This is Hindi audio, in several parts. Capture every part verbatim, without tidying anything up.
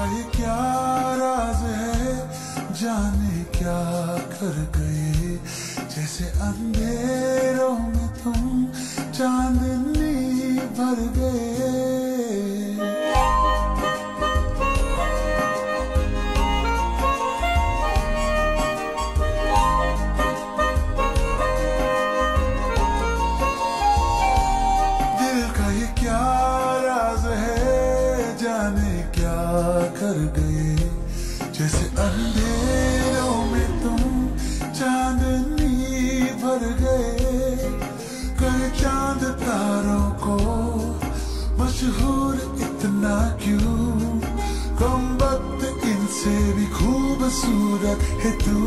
ये क्या राज है, जाने क्या कर गए, जैसे अंधेरों में तुम चांदनी भर गए। दिल का ये क्या राज है, जाने क्या कर गए, जैसे अंधेरों में तुम चांदनी भर गए। कर चांद तारों को मशहूर इतना क्यों, कम वक्त इनसे भी खूबसूरत है तू।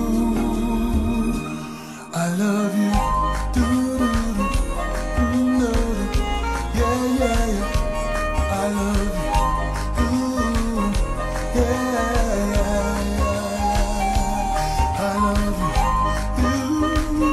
I love you, do do do do, yeah yeah yeah, I love you, ooh, yeah yeah yeah, I love you, you.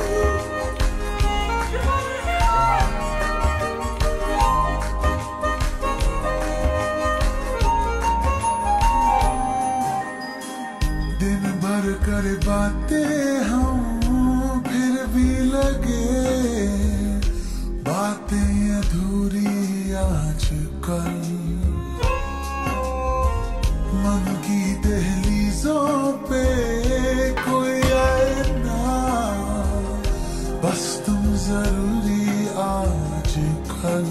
दिन भर कर बातें हम फिर भी लगे, बातें अधूरी आजकल। मन की दहलीजों पे कोई आए ना, बस तुम जरूरी आजकल।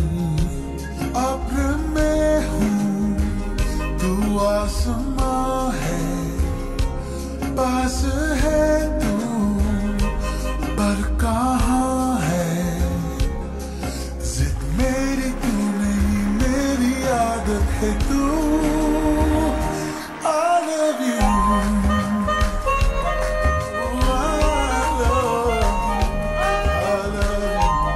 अब्र में हूँ तू आसमां है, पास है तू पर कहाँ है, जिद मेरी तू नहीं मेरी आदत है तू। I love you, I love you, I love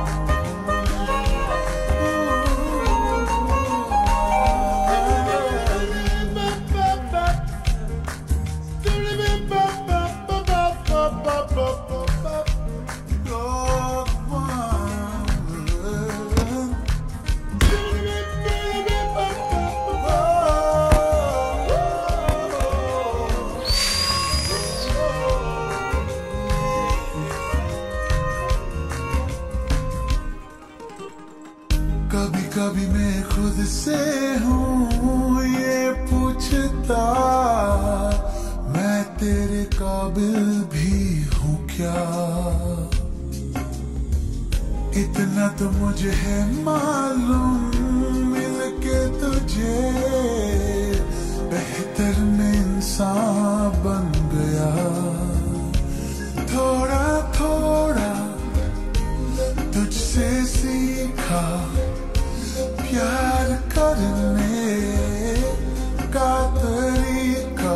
कभी कभी मैं खुद से हूँ ये पूछता, मैं तेरे काबिल भी हूँ क्या। इतना तो मुझे है मालूम, मिलके तुझे बेहतर में इंसान बन गया। थोड़ा थोड़ा तुझसे सीखा प्यार करने का तरीका,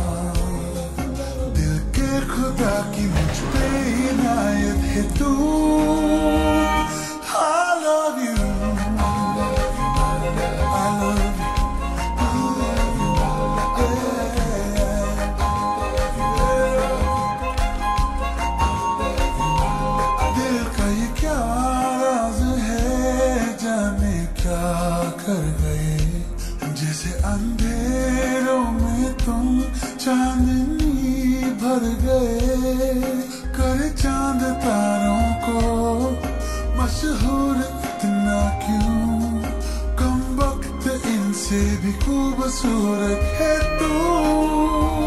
दिल के खुदा की मुझ पे इनायत है तू। I love you, I love you, दिल का ये क्या राज है, जाने क्या कर गए, जैसे अंधेरों में तुम चांदनी भर गए। कर चांद तारों को मशहूर इतना क्यों, कम वक्त इनसे भी खूबसूरत है तू।